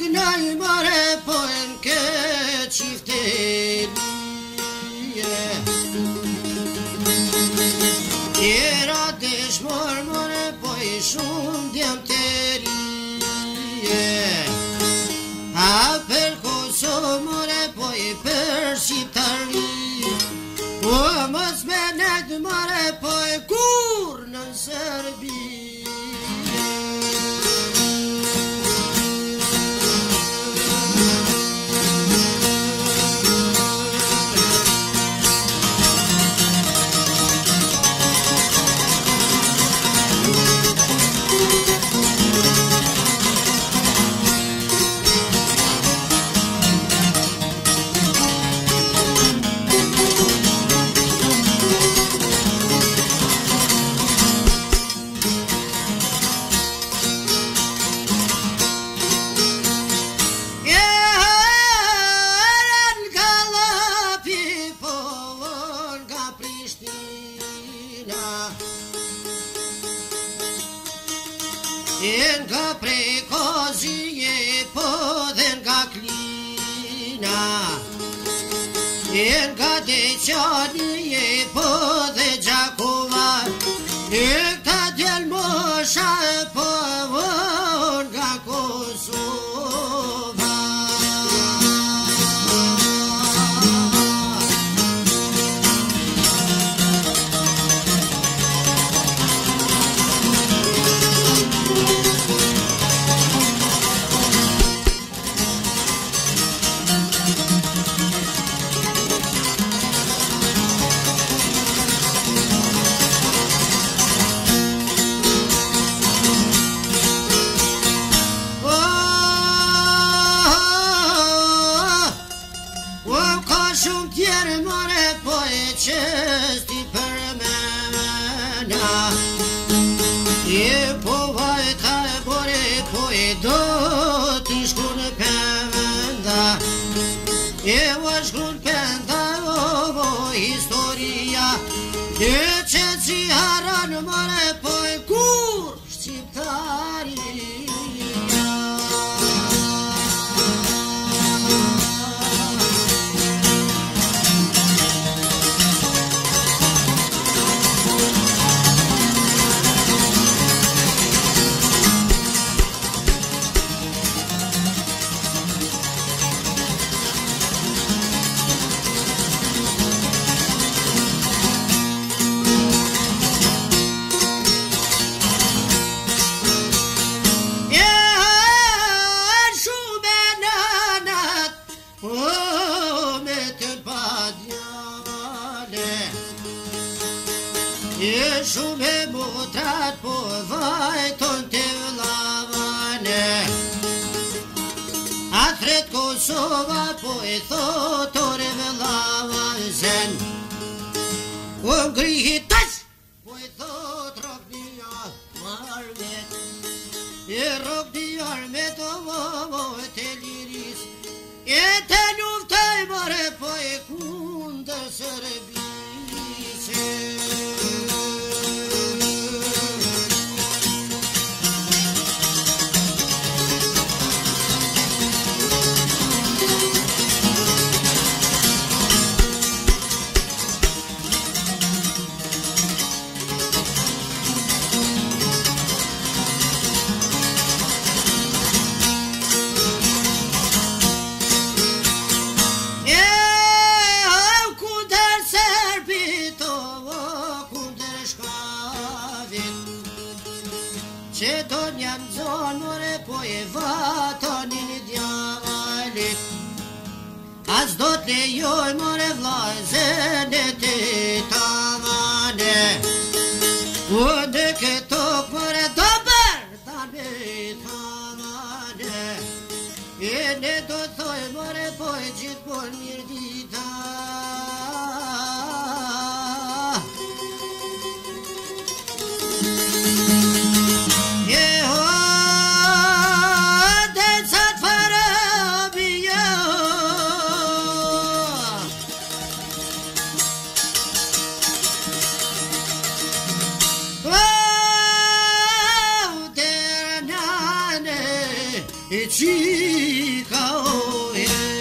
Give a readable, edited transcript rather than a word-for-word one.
N-ai mare poi încă cifterie. Era deci mormore poi șundeam terie. A percorso more poi per citari. O mă smenet mare poi curnă în Serbia. Enga precozie podenga clina. Enga decianie pode Giacova. Enga del moșa povonga Kosova. Česti permena je povai taj bore poje do tiškun penda je vaškun penda ovo historija je čeci haran more poje kur šciptarija. Šume mutrat povai tonte lavane. Atret Kosova poi thotore velavan zen. Om grihitas poi thot rogdia marmet. E rogdia armet ovo teliris. E tenuftai mare poi kunda servise. Ce doniam zonore poeva tonini diavali. Az dotle joj more vlazene te tavane. Unde ke tok more dober dane tavane. E ne do thoj more poj gjithmon mirdita. e chica oye